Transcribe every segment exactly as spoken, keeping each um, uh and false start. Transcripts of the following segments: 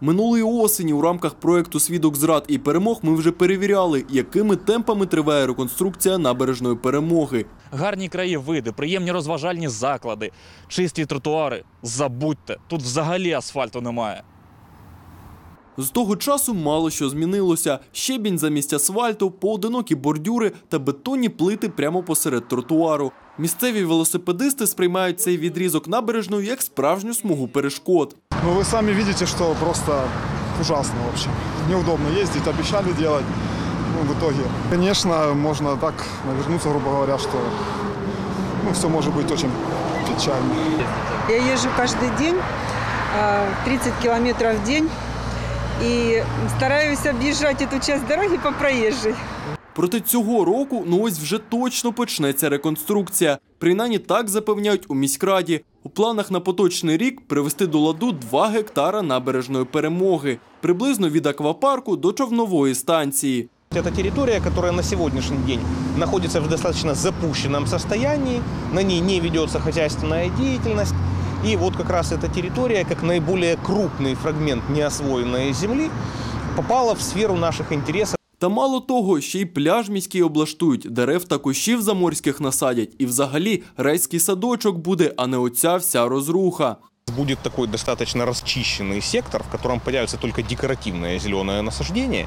Минулої осені у рамках проєкту «Свідок зрад і перемог» ми вже перевіряли, якими темпами триває реконструкція набережної Перемоги. Гарні краєвиди, приємні розважальні заклади, чисті тротуари. Забудьте, тут взагалі асфальту немає. З того часу мало що змінилося. Щебінь замість асфальту, поодинокі бордюри та бетонні плити прямо посеред тротуару. Місцеві велосипедисти сприймають цей відрізок набережної як справжню смугу перешкод. Ну, вы сами видите, что просто ужасно вообще. Неудобно ездить, обещали делать, ну, в итоге. Конечно, можно так навернуться, грубо говоря, что ну, все может быть очень печально. Я езжу каждый день, тридцать километров в день, и стараюсь объезжать эту часть дороги по проезжей. Проте цього року, ну ось вже точно почнеться реконструкція. Принаймні так запевняють у міськраді. У планах на поточний рік привести до ладу два гектара набережної Перемоги. Приблизно від аквапарку до човнової станції. Это территория, которая на сегодняшний день находится в достаточно запущенном состоянии, на ней не ведется хозяйственная деятельность. И вот как раз эта территория, как наиболее крупный фрагмент неосвоенной земли, попала в сферу наших интересов. Та мало того, ще й пляж міський облаштують, дерев та кущів заморських насадять. І взагалі райський садочок буде, а не оця вся розруха. Будет такой достаточно расчищенный сектор, в котором появится только декоративное зеленое насаждение.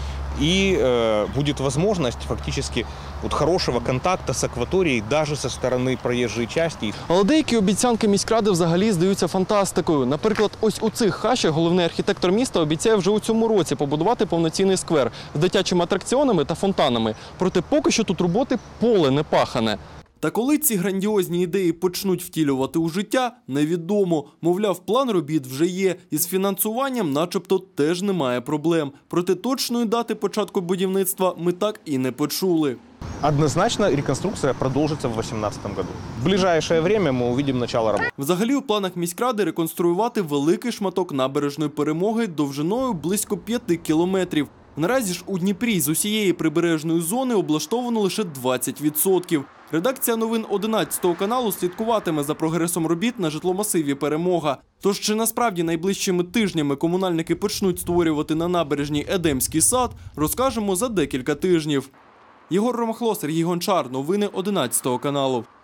И э, будет возможность фактически вот хорошего контакта с акваторией даже со стороны проезжей части. Але деякі обіцянки міськради взагалі здаються фантастикою. Наприклад, ось у цих хащах головний архітектор міста обіцяє вже у цьому році побудувати повноцінний сквер з дитячими атракціонами та фонтанами. Проте поки що тут роботи поле не пахане. Та коли ці грандіозні ідеї почнуть втілювати у життя, невідомо. Мовляв, план робіт вже є, і з фінансуванням начебто теж немає проблем. Проте точної дати початку будівництва ми так і не почули. Однозначно реконструкция продолжится в две тысячи восемнадцатом году. В ближайшее время мы увидим начало работы. Взагалі у планах міськради реконструювати великий шматок набережної Перемоги довжиною близько п'яти кілометрів. Наразі ж у Дніпрі з усієї прибережної зони облаштовано лише двадцять відсотків. Редакція новин одинадцятого каналу слідкуватиме за прогресом робіт на житломасиві Перемога. Тож чи насправді найближчими тижнями комунальники почнуть створювати на набережній Едемський сад, розкажемо за декілька тижнів. Єгор Ромахло, Сергій Гончар. Новини одинадцятого каналу.